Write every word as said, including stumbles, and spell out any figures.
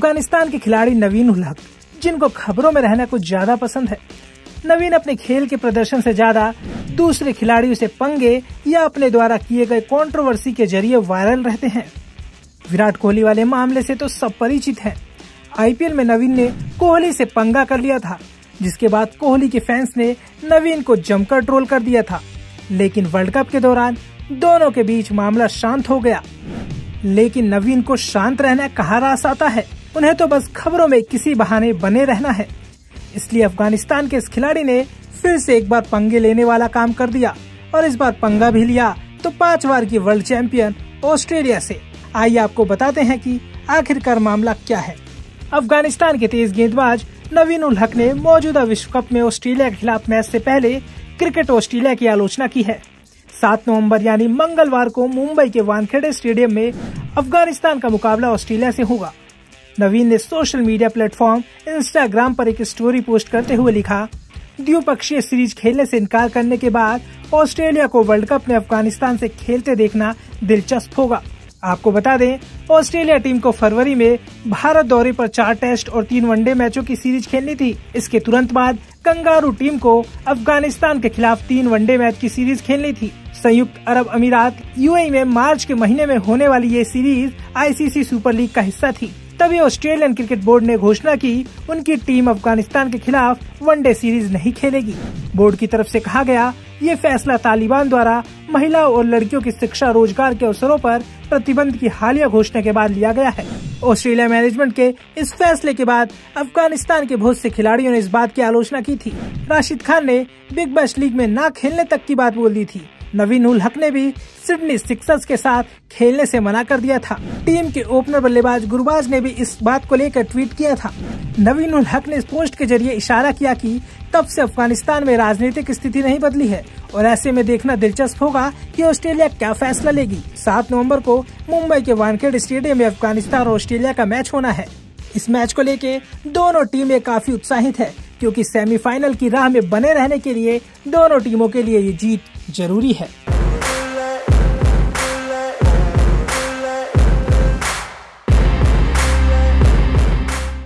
अफगानिस्तान के खिलाड़ी नवीन उल हक, जिनको खबरों में रहना कुछ ज्यादा पसंद है। नवीन अपने खेल के प्रदर्शन से ज्यादा दूसरे खिलाड़ियों से पंगे या अपने द्वारा किए गए कंट्रोवर्सी के जरिए वायरल रहते हैं। विराट कोहली वाले मामले से तो सब परिचित हैं। आईपीएल में नवीन ने कोहली से पंगा कर लिया था, जिसके बाद कोहली के फैंस ने नवीन को जमकर ट्रोल कर दिया था। लेकिन वर्ल्ड कप के दौरान दोनों के बीच मामला शांत हो गया। लेकिन नवीन को शांत रहना कहाँ रास आता है, उन्हें तो बस खबरों में किसी बहाने बने रहना है। इसलिए अफगानिस्तान के इस खिलाड़ी ने फिर से एक बार पंगे लेने वाला काम कर दिया और इस बार पंगा भी लिया तो पांच बार की वर्ल्ड चैंपियन ऑस्ट्रेलिया से। आइए आपको बताते हैं कि आखिरकार मामला क्या है। अफगानिस्तान के तेज गेंदबाज नवीन उल हक ने मौजूदा विश्व कप में ऑस्ट्रेलिया के खिलाफ मैच से पहले क्रिकेट ऑस्ट्रेलिया की आलोचना की है। सात नवंबर यानी मंगलवार को मुंबई के वानखेड़े स्टेडियम में अफगानिस्तान का मुकाबला ऑस्ट्रेलिया से होगा। नवीन ने सोशल मीडिया प्लेटफॉर्म इंस्टाग्राम पर एक स्टोरी पोस्ट करते हुए लिखा, द्विपक्षीय सीरीज खेलने से इनकार करने के बाद ऑस्ट्रेलिया को वर्ल्ड कप में अफगानिस्तान से खेलते देखना दिलचस्प होगा। आपको बता दें, ऑस्ट्रेलिया टीम को फरवरी में भारत दौरे पर चार टेस्ट और तीन वनडे मैचों की सीरीज खेलनी थी। इसके तुरंत बाद कंगारू टीम को अफगानिस्तान के खिलाफ तीन वनडे मैच की सीरीज खेलनी थी। संयुक्त अरब अमीरात यूएई में मार्च के महीने में होने वाली ये सीरीज आईसीसी सुपर लीग का हिस्सा थी। तभी ऑस्ट्रेलियन क्रिकेट बोर्ड ने घोषणा की उनकी टीम अफगानिस्तान के खिलाफ वनडे सीरीज नहीं खेलेगी। बोर्ड की तरफ से कहा गया, ये फैसला तालिबान द्वारा महिलाओं और लड़कियों की शिक्षा रोजगार के अवसरों पर प्रतिबंध की हालिया घोषणा के बाद लिया गया है। ऑस्ट्रेलिया मैनेजमेंट के इस फैसले के बाद अफगानिस्तान के बहुत से खिलाड़ियों ने इस बात की आलोचना की थी। राशिद खान ने बिग बैश लीग में न खेलने तक की बात बोल दी थी। नवीन उल हक ने भी सिडनी सिक्सर्स के साथ खेलने से मना कर दिया था। टीम के ओपनर बल्लेबाज गुरबाज ने भी इस बात को लेकर ट्वीट किया था। नवीन उल हक ने इस पोस्ट के जरिए इशारा किया कि तब से अफगानिस्तान में राजनीतिक स्थिति नहीं बदली है और ऐसे में देखना दिलचस्प होगा कि ऑस्ट्रेलिया क्या फैसला लेगी। सात नवंबर को मुंबई के वानखेड़े स्टेडियम में अफगानिस्तान और ऑस्ट्रेलिया का मैच होना है। इस मैच को लेके दोनों टीमें काफी उत्साहित है, क्योंकि सेमीफाइनल की राह में बने रहने के लिए दोनों टीमों के लिए ये जीत जरूरी है।